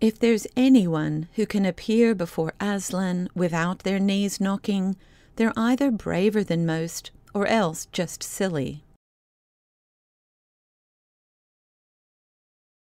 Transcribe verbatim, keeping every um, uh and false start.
If there's anyone who can appear before Aslan without their knees knocking, they're either braver than most or else just silly.